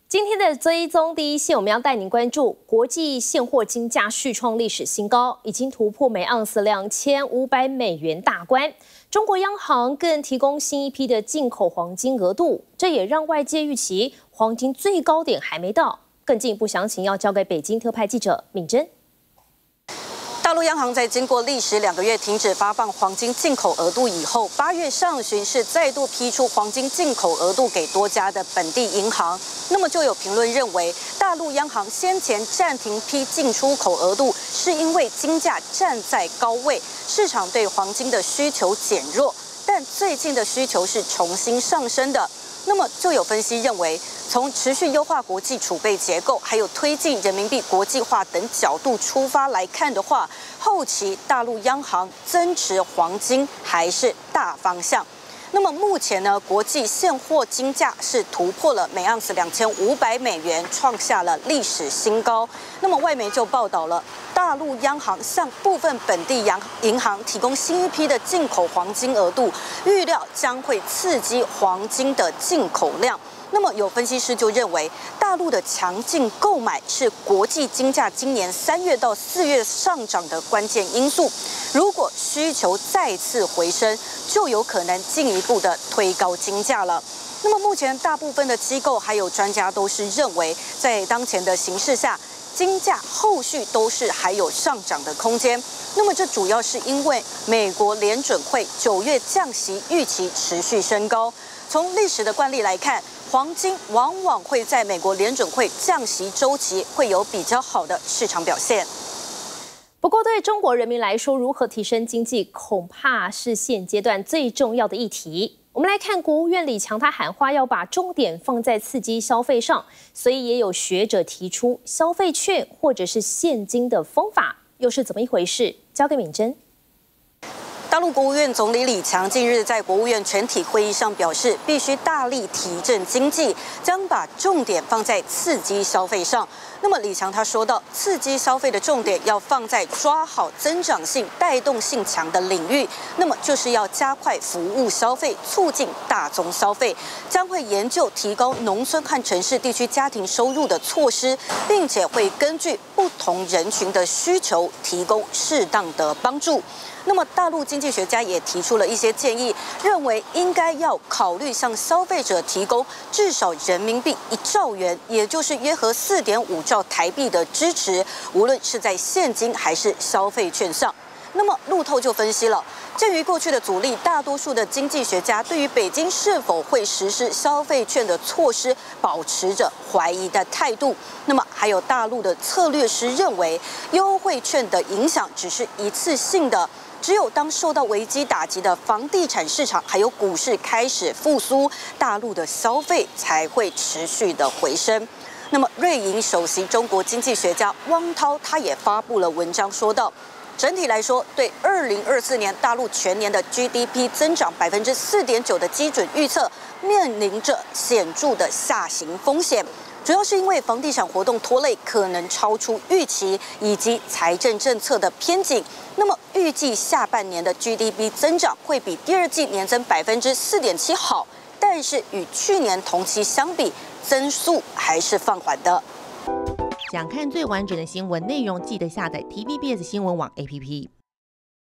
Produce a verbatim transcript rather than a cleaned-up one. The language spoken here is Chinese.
今天的追踪第一线，我们要带您关注国际现货金价续创历史新高，已经突破每盎司两千五百美元大关。中国央行更提供新一批的进口黄金额度，这也让外界预期黄金最高点还没到。更进一步详情要交给北京特派记者敏珍。 大陆央行在经过历时两个月停止发放黄金进口额度以后，八月上旬是再度批出黄金进口额度给多家的本地银行。那么就有评论认为，大陆央行先前暂停批进出口额度，是因为金价站在高位，市场对黄金的需求减弱。但最近的需求是重新上升的。 那么就有分析认为，从持续优化国际储备结构，还有推进人民币国际化等角度出发来看的话，后期大陆央行增持黄金还是大方向。那么目前呢，国际现货金价是突破了每盎司两千五百美元，创下了历史新高。那么外媒就报道了，大陆央行向部分本地央银行提供新一批的进口黄金额度，预料将会刺激黄金的进口量。 那么有分析师就认为，大陆的强劲购买是国际金价今年三月到四月上涨的关键因素。如果需求再次回升，就有可能进一步的推高金价了。那么目前大部分的机构还有专家都是认为，在当前的形势下，金价后续都是还有上涨的空间。那么这主要是因为美国联准会九月降息预期持续升高。从历史的惯例来看， 黄金往往会在美国联准会降息周期会有比较好的市场表现。 不过，对中国人民来说，如何提升经济，恐怕是现阶段最重要的议题。我们来看，国务院李强他喊话要把重点放在刺激消费上，所以也有学者提出消费券或者是现金的方法，又是怎么一回事？交给敏珍。 大陆国务院总理李强近日在国务院全体会议上表示，必须大力提振经济，将把重点放在刺激消费上。那么李强他说到，刺激消费的重点要放在抓好增长性、带动性强的领域，那么就是要加快服务消费，促进大宗消费，将会研究提高农村和城市地区家庭收入的措施，并且会根据不同人群的需求提供适当的帮助。 那么，大陆经济学家也提出了一些建议，认为应该要考虑向消费者提供至少人民币一兆元，也就是约合四点五兆台币的支持，无论是在现金还是消费券上。那么，路透就分析了，鉴于过去的阻力，大多数的经济学家对于北京是否会实施消费券的措施保持着怀疑的态度。那么，还有大陆的策略师认为，优惠券的影响只是一次性的。 只有当受到危机打击的房地产市场还有股市开始复苏，大陆的消费才会持续的回升。那么，瑞银首席中国经济学家汪涛他也发布了文章，说道，整体来说，对二零二四年大陆全年的 G D P 增长百分之四点九的基准预测，面临着显著的下行风险。 主要是因为房地产活动拖累可能超出预期，以及财政政策的偏紧。那么预计下半年的 G D P 增长会比第二季年增百分之四点七好，但是与去年同期相比，增速还是放缓的。 想看最完整的新闻内容，记得下载 T V B S 新闻网 A P P。